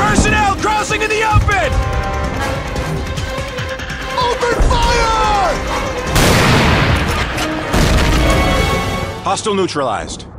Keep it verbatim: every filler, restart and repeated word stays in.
Personnel crossing in the open! Open fire! Hostile neutralized.